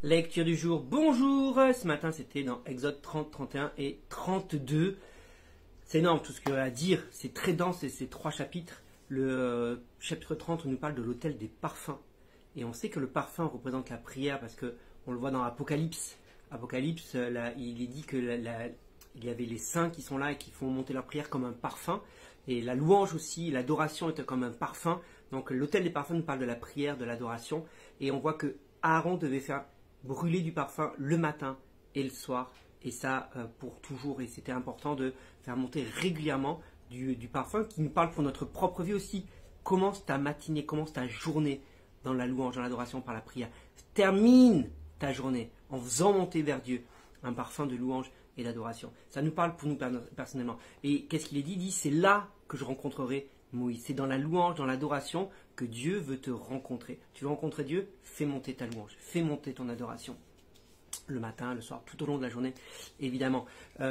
Lecture du jour, bonjour. Ce matin c'était dans Exode 30, 31 et 32. C'est énorme tout ce qu'il y a à dire, c'est très dense et c'est 3 chapitres. Le chapitre 30 on nous parle de l'autel des parfums. Et on sait que le parfum représente la prière parce que on le voit dans Apocalypse. Apocalypse, là, il est dit que il y avait les saints qui sont là et qui font monter leur prière comme un parfum. Et la louange aussi, l'adoration était comme un parfum. Donc l'autel des parfums nous parle de la prière, de l'adoration. Et on voit que Aaron devait faire brûler du parfum le matin et le soir. Et ça pour toujours. Et c'était important de faire monter régulièrement du parfum qui nous parle pour notre propre vie aussi. Commence ta matinée, commence ta journée dans la louange, dans l'adoration par la prière. Termine ta journée en faisant monter vers Dieu un parfum de louange et d'adoration. Ça nous parle pour nous personnellement. Et qu'est-ce qu'il est dit? Il dit, c'est là que je rencontrerai Moïse. C'est dans la louange, dans l'adoration que Dieu veut te rencontrer. Tu veux rencontrer Dieu? Fais monter ta louange, fais monter ton adoration. Le matin, le soir, tout au long de la journée, évidemment.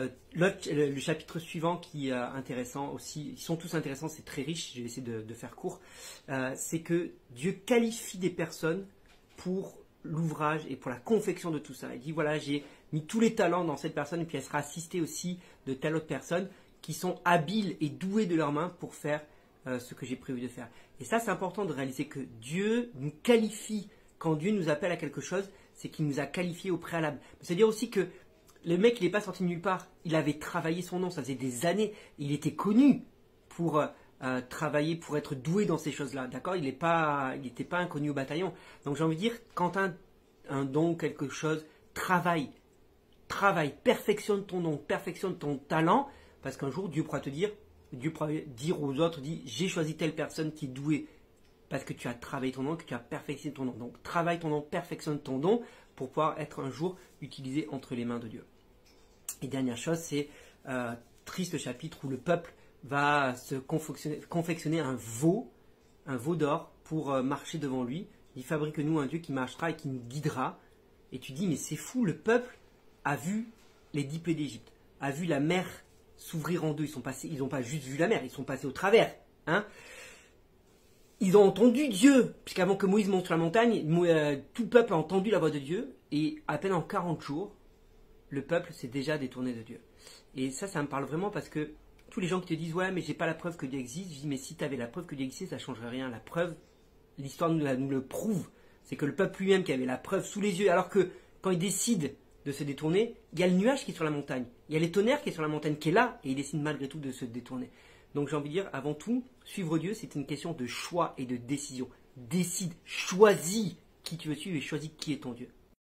Le chapitre suivant qui est intéressant aussi, ils sont tous intéressants, c'est très riche, je vais essayer de faire court, c'est que Dieu qualifie des personnes pour l'ouvrage et pour la confection de tout ça. Il dit voilà, j'ai mis tous les talents dans cette personne et puis elle sera assistée aussi de telle autre personne qui sont habiles et doués de leurs mains pour faire ce que j'ai prévu de faire. Et ça, c'est important de réaliser que Dieu nous qualifie. Quand Dieu nous appelle à quelque chose, c'est qu'il nous a qualifiés au préalable. C'est-à-dire aussi que le mec, il n'est pas sorti de nulle part. Il avait travaillé son nom, ça faisait des années. Il était connu pour travailler, pour être doué dans ces choses-là. D'accord? Il n'était pas inconnu au bataillon. Donc j'ai envie de dire, quand un don, quelque chose, travaille, perfectionne ton don, perfectionne ton talent, parce qu'un jour, Dieu pourra dire aux autres, j'ai choisi telle personne qui est douée. Parce que tu as travaillé ton don, que tu as perfectionné ton don. Donc travaille ton don, perfectionne ton don pour pouvoir être un jour utilisé entre les mains de Dieu. Et dernière chose, c'est triste chapitre où le peuple va se confectionner un veau d'or pour marcher devant lui. Il fabrique-nous un Dieu qui marchera et qui nous guidera. Et tu dis, mais c'est fou, le peuple a vu les 10 plaies d'Égypte, a vu la mer s'ouvrir en deux. Ils n'ont pas juste vu la mer, ils sont passés au travers. Hein. Ils ont entendu Dieu, puisqu'avant que Moïse monte sur la montagne, tout le peuple a entendu la voix de Dieu, et à peine en 40 jours, le peuple s'est déjà détourné de Dieu. Et ça me parle vraiment parce que tous les gens qui te disent « Ouais, mais j'ai pas la preuve que Dieu existe », je dis « Mais si tu avais la preuve que Dieu existe, ça ne changerait rien. La preuve, l'histoire nous le prouve, c'est que le peuple lui-même qui avait la preuve sous les yeux, alors que quand il décide de se détourner, il y a le nuage qui est sur la montagne, il y a les tonnerres qui est sur la montagne qui est là, et il décide malgré tout de se détourner. Donc j'ai envie de dire, avant tout, suivre Dieu, c'est une question de choix et de décision. Décide, choisis qui tu veux suivre et choisis qui est ton Dieu.